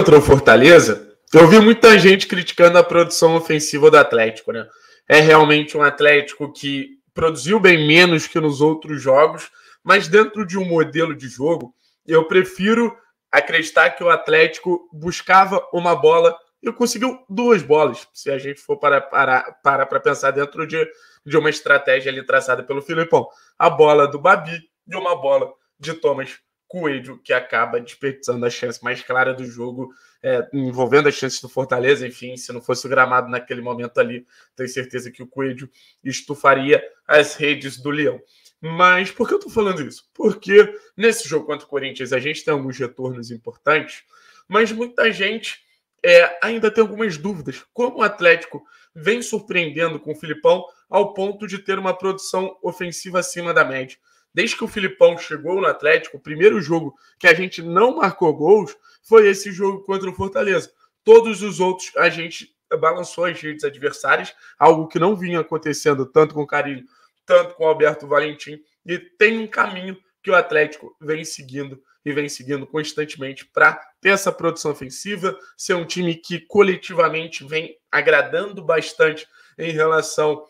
contra o Fortaleza, eu vi muita gente criticando a produção ofensiva do Atlético, né? É realmente um Atlético que produziu bem menos que nos outros jogos, mas dentro de um modelo de jogo, eu prefiro acreditar que o Atlético buscava uma bola e conseguiu duas bolas, se a gente for para pensar dentro de uma estratégia ali traçada pelo Filipão. A bola do Babi e uma bola de Thomas Coelho, que acaba desperdiçando a chance mais clara do jogo, envolvendo as chances do Fortaleza. Enfim, se não fosse o gramado naquele momento ali, tenho certeza que o Coelho estufaria as redes do Leão. Mas por que eu estou falando isso? Porque nesse jogo contra o Corinthians a gente tem alguns retornos importantes, mas muita gente ainda tem algumas dúvidas. Como o Atlético vem surpreendendo com o Filipão ao ponto de ter uma produção ofensiva acima da média. Desde que o Filipão chegou no Atlético, o primeiro jogo que a gente não marcou gols foi esse jogo contra o Fortaleza. Todos os outros a gente balançou as redes adversárias, algo que não vinha acontecendo tanto com o Carille, tanto com o Alberto Valentim, e tem um caminho que o Atlético vem seguindo constantemente para ter essa produção ofensiva, ser um time que coletivamente vem agradando bastante em relação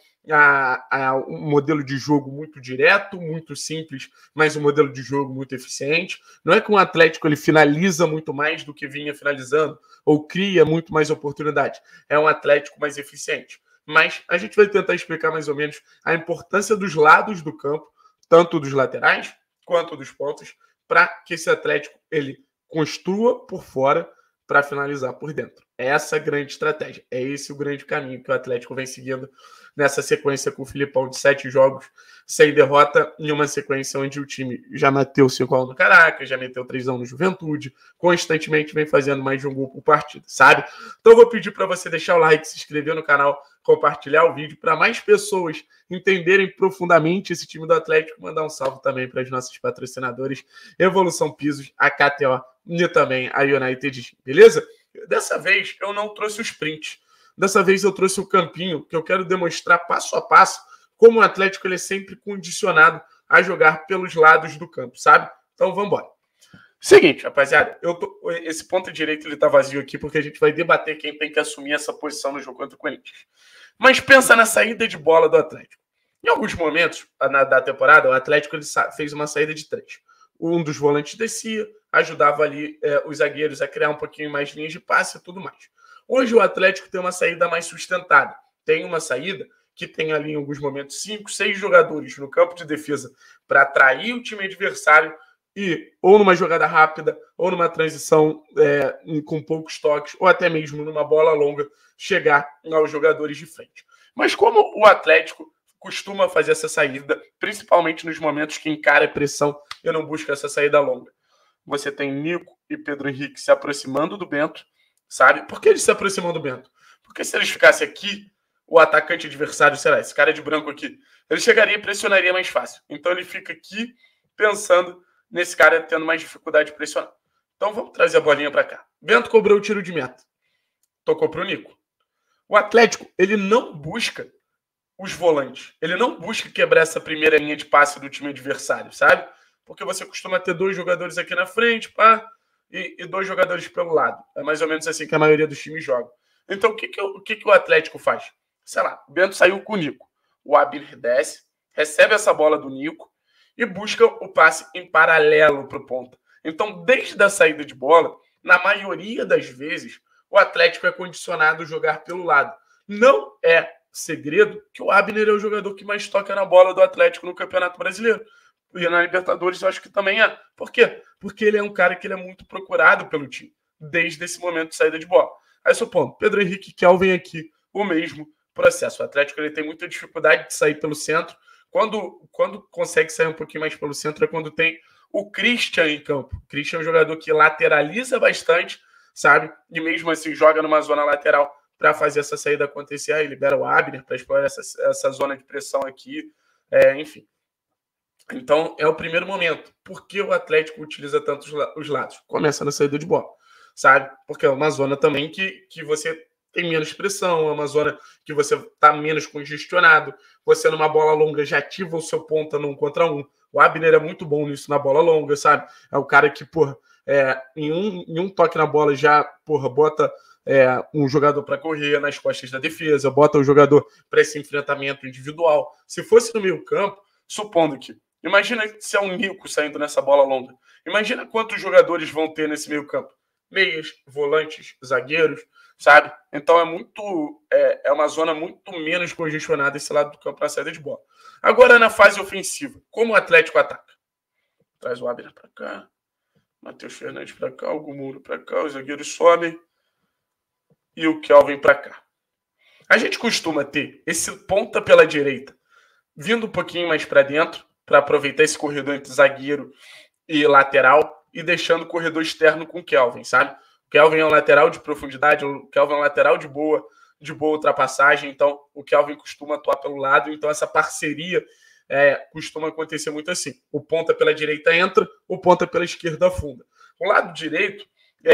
a um modelo de jogo muito direto, muito simples, mas um modelo de jogo muito eficiente. Não é que o Atlético ele finaliza muito mais do que vinha finalizando ou cria muito mais oportunidade. É um Atlético mais eficiente. Mas a gente vai tentar explicar mais ou menos a importância dos lados do campo, tanto dos laterais quanto dos pontos, para que esse Atlético ele construa por fora para finalizar por dentro. É essa a grande estratégia. É esse o grande caminho que o Atlético vem seguindo nessa sequência com o Filipão de 7 jogos sem derrota, em uma sequência onde o time já meteu 5-1 no Caracas, já meteu 3-1 no Juventude, constantemente vem fazendo mais de um gol por partida, sabe? Então eu vou pedir para você deixar o like, se inscrever no canal, compartilhar o vídeo para mais pessoas entenderem profundamente esse time do Atlético, mandar um salve também para os nossos patrocinadores, Evolução Pisos, a KTO e também a United, beleza? Dessa vez eu não trouxe o sprint. Dessa vez eu trouxe o campinho, que eu quero demonstrar passo a passo como o Atlético ele é sempre condicionado a jogar pelos lados do campo, sabe? Então vamos embora. Seguinte, rapaziada, esse ponto direito ele tá vazio aqui porque a gente vai debater quem tem que assumir essa posição no jogo contra o Corinthians. Mas pensa na saída de bola do Atlético. Em alguns momentos da temporada, o Atlético ele fez uma saída de 3. Um dos volantes descia, ajudava ali os zagueiros a criar um pouquinho mais linhas de passe e tudo mais. Hoje o Atlético tem uma saída mais sustentada. Tem uma saída que tem ali em alguns momentos 5, 6 jogadores no campo de defesa para atrair o time adversário e ou numa jogada rápida, ou numa transição com poucos toques, ou até mesmo numa bola longa, chegar aos jogadores de frente. Mas como o Atlético costuma fazer essa saída, principalmente nos momentos que encara a pressão e não busca essa saída longa? Você tem Nico e Pedro Henrique se aproximando do Bento, sabe? Por que eles se aproximam do Bento? Porque se eles ficassem aqui, o atacante adversário, sei lá, esse cara de branco aqui, ele chegaria e pressionaria mais fácil. Então ele fica aqui pensando nesse cara tendo mais dificuldade de pressionar. Então vamos trazer a bolinha para cá. Bento cobrou o tiro de meta. Tocou para o Nico. O Atlético, ele não busca os volantes. Ele não busca quebrar essa primeira linha de passe do time adversário, sabe? Porque você costuma ter 2 jogadores aqui na frente, e 2 jogadores pelo lado. É mais ou menos assim que a maioria dos times joga. Então, o que o Atlético faz? Sei lá, o Bento saiu com o Nico. O Abner desce, recebe essa bola do Nico e busca o passe em paralelo para o ponta. Então, desde a saída de bola, na maioria das vezes, o Atlético é condicionado a jogar pelo lado. Não é segredo que o Abner é o jogador que mais toca na bola do Atlético no Campeonato Brasileiro. E na Libertadores eu acho que também é. Por quê? Porque ele é um cara que ele é muito procurado pelo time, desde esse momento de saída de bola. Aí, supondo, Pedro Henrique e Kelvin aqui, o mesmo processo. O Atlético ele tem muita dificuldade de sair pelo centro. Quando consegue sair um pouquinho mais pelo centro é quando tem o Christian em campo. O Christian é um jogador que lateraliza bastante, sabe? E mesmo assim joga numa zona lateral para fazer essa saída acontecer. Aí libera o Abner para explorar essa zona de pressão aqui. Enfim. Então, é o primeiro momento. Por que o Atlético utiliza tanto os lados? Começa na saída de bola, sabe? Porque é uma zona também que você tem menos pressão, é uma zona que você está menos congestionado. Você, numa bola longa, já ativa o seu ponta no 1 contra 1. O Abner é muito bom nisso na bola longa, sabe? É o cara que, em um toque na bola já, bota um jogador para correr nas costas da defesa, bota o jogador para esse enfrentamento individual. Se fosse no meio campo, supondo que, imagina se é um Nico saindo nessa bola longa, imagina quantos jogadores vão ter nesse meio campo. Meias, volantes, zagueiros, sabe? Então é uma zona muito menos congestionada esse lado do campo na saída de bola. Agora na fase ofensiva, como o Atlético ataca? Traz o Abner para cá, Matheus Fernandes para cá, o Muro para cá, os zagueiros sobem e o Kelvin para cá. A gente costuma ter esse ponta pela direita vindo um pouquinho mais para dentro para aproveitar esse corredor entre zagueiro e lateral e deixando o corredor externo com o Kelvin, sabe? O Kelvin é um lateral de profundidade, o Kelvin é um lateral de boa ultrapassagem, então o Kelvin costuma atuar pelo lado, então essa parceria costuma acontecer muito assim. O ponta pela direita entra, o ponta pela esquerda afunda. O lado direito,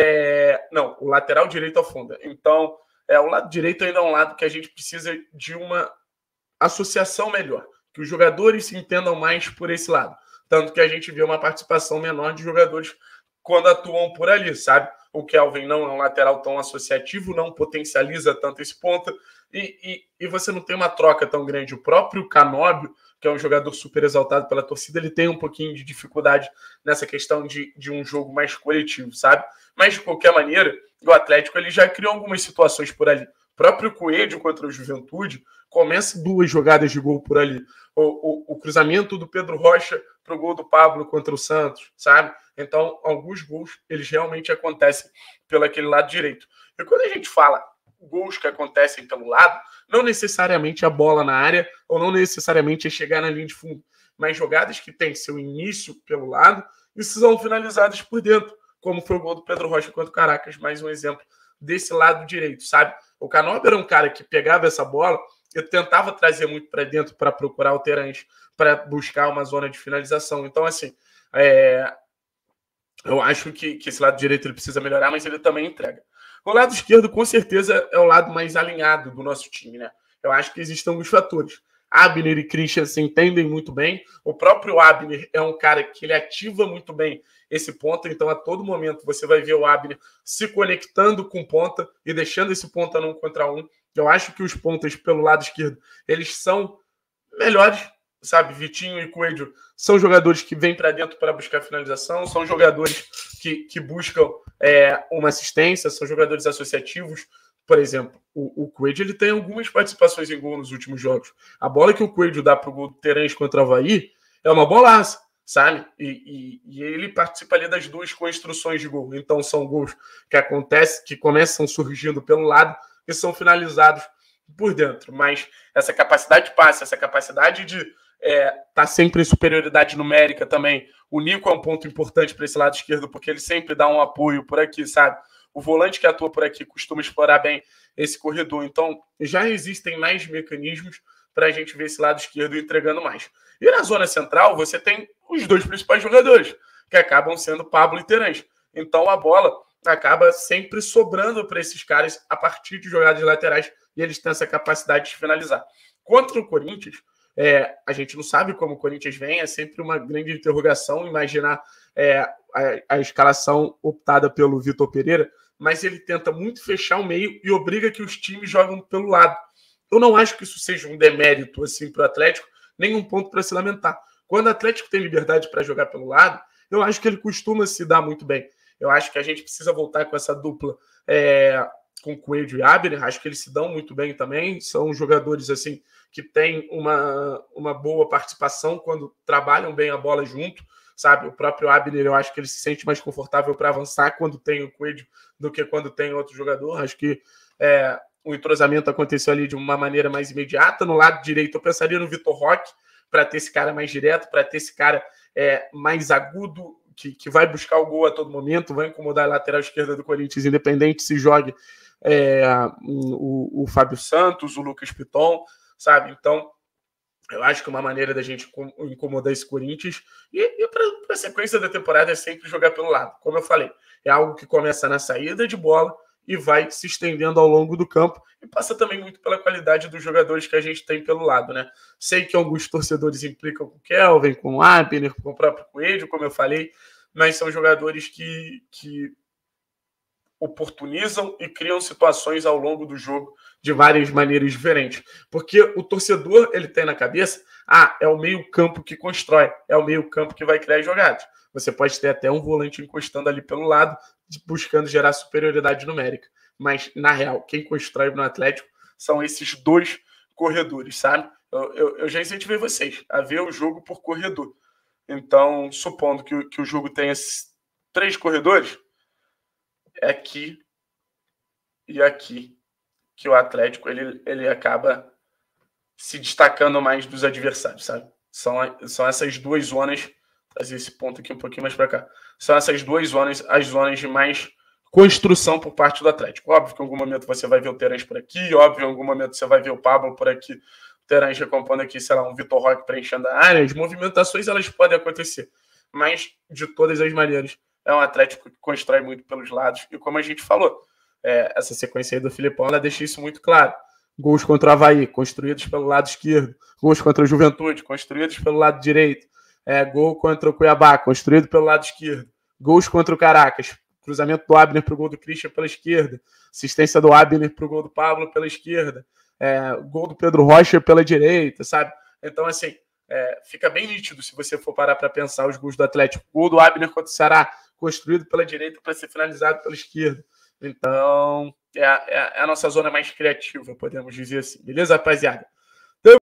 o lateral direito afunda. Então, o lado direito ainda é um lado que a gente precisa de uma associação melhor, que os jogadores se entendam mais por esse lado. Tanto que a gente vê uma participação menor de jogadores quando atuam por ali, sabe? O Kelvin não é um lateral tão associativo, não potencializa tanto esse ponta, e você não tem uma troca tão grande. O próprio Canóbio, que é um jogador super exaltado pela torcida, ele tem um pouquinho de dificuldade nessa questão de um jogo mais coletivo, sabe? Mas, de qualquer maneira, o Atlético ele já criou algumas situações por ali. O próprio Coelho contra o Juventude começa 2 jogadas de gol por ali. O cruzamento do Pedro Rocha para o gol do Pablo contra o Santos, sabe? Então, alguns gols, eles realmente acontecem pelo aquele lado direito. E quando a gente fala gols que acontecem pelo lado, não necessariamente a bola na área, ou não necessariamente é chegar na linha de fundo, mas jogadas que têm seu início pelo lado e são finalizadas por dentro, como foi o gol do Pedro Rocha contra o Caracas, mais um exemplo desse lado direito, sabe? O Canóbio era um cara que pegava essa bola e tentava trazer muito para dentro para procurar alterantes, para buscar uma zona de finalização. Então, assim, eu acho que esse lado direito ele precisa melhorar, mas ele também entrega. O lado esquerdo, com certeza, é o lado mais alinhado do nosso time, né? Eu acho que existem alguns fatores. Abner e Christian se entendem muito bem. O próprio Abner é um cara que ele ativa muito bem esse ponta, então a todo momento você vai ver o Abner se conectando com ponta e deixando esse ponta num contra um. Eu acho que os pontas pelo lado esquerdo, eles são melhores, sabe? Vitinho e Coelho são jogadores que vêm para dentro para buscar finalização, são jogadores que buscam uma assistência, são jogadores associativos. Por exemplo, o Coelho ele tem algumas participações em gol nos últimos jogos. A bola que o Coelho dá para o gol do Terence contra o Avaí é uma bolaça, sabe? E ele participa ali das 2 construções de gol. Então são gols que começam surgindo pelo lado e são finalizados por dentro. Mas essa capacidade de passe, essa capacidade de tá sempre em superioridade numérica também. O Nico é um ponto importante para esse lado esquerdo, porque ele sempre dá um apoio por aqui, sabe? O volante que atua por aqui costuma explorar bem esse corredor. Então, já existem mais mecanismos para a gente ver esse lado esquerdo entregando mais. E na zona central, você tem os 2 principais jogadores, que acabam sendo Pablo e Terence. Então, a bola acaba sempre sobrando para esses caras a partir de jogadas laterais, e eles têm essa capacidade de finalizar. Contra o Corinthians, a gente não sabe como o Corinthians vem, é sempre uma grande interrogação imaginar a escalação optada pelo Vitor Pereira, mas ele tenta muito fechar o meio e obriga que os times jogam pelo lado. Eu não acho que isso seja um demérito assim, para o Atlético, nem um ponto para se lamentar. Quando o Atlético tem liberdade para jogar pelo lado, eu acho que ele costuma se dar muito bem. Eu acho que a gente precisa voltar com essa dupla com Coelho e Abner. Acho que eles se dão muito bem também. São jogadores assim que têm uma boa participação quando trabalham bem a bola junto, sabe? O próprio Abner, eu acho que ele se sente mais confortável para avançar quando tem o Coelho do que quando tem outro jogador. Acho que o entrosamento aconteceu ali de uma maneira mais imediata. No lado direito, eu pensaria no Vitor Roque, para ter esse cara mais direto, para ter esse cara mais agudo, que vai buscar o gol a todo momento, vai incomodar a lateral esquerda do Corinthians, independente se jogue o Fábio Santos, o Lucas Piton, sabe? Então, eu acho que uma maneira da gente incomodar esse Corinthians e para a sequência da temporada é sempre jogar pelo lado. Como eu falei, é algo que começa na saída de bola e vai se estendendo ao longo do campo e passa também muito pela qualidade dos jogadores que a gente tem pelo lado, né? Sei que alguns torcedores implicam com o Kelvin, com o Abner, com o próprio Coelho, como eu falei, mas são jogadores que oportunizam e criam situações ao longo do jogo de várias maneiras diferentes. Porque o torcedor, ele tem na cabeça, é o meio-campo que constrói, é o meio-campo que vai criar jogadas. Você pode ter até um volante encostando ali pelo lado, buscando gerar superioridade numérica. Mas, na real, quem constrói no Atlético são esses dois corredores, sabe? Eu já incentivei vocês a ver o jogo por corredor. Então, supondo que o jogo tenha 3 corredores, é aqui e aqui que o Atlético ele acaba se destacando mais dos adversários, sabe? São essas duas zonas, trazer esse ponto aqui um pouquinho mais para cá. São essas duas zonas, as zonas de mais construção por parte do Atlético. Óbvio que em algum momento você vai ver o Terence por aqui, óbvio, em algum momento você vai ver o Pablo por aqui, o Terence recompondo aqui, sei lá, um Vitor Roque preenchendo a área. As movimentações, elas podem acontecer, mas de todas as maneiras, é um Atlético que constrói muito pelos lados. E como a gente falou, essa sequência aí do Filipão, ela deixa isso muito claro. Gols contra o Avaí, construídos pelo lado esquerdo. Gols contra o Juventude, construídos pelo lado direito. Gol contra o Cuiabá, construído pelo lado esquerdo. Gols contra o Caracas, cruzamento do Abner para o gol do Christian pela esquerda. Assistência do Abner para o gol do Pablo pela esquerda. Gol do Pedro Rocha pela direita, sabe? Então, assim, fica bem nítido se você for parar para pensar os gols do Atlético. Gol do Abner contra o Ceará, construído pela direita para ser finalizado pela esquerda. Então, é a nossa zona mais criativa, podemos dizer assim. Beleza, rapaziada?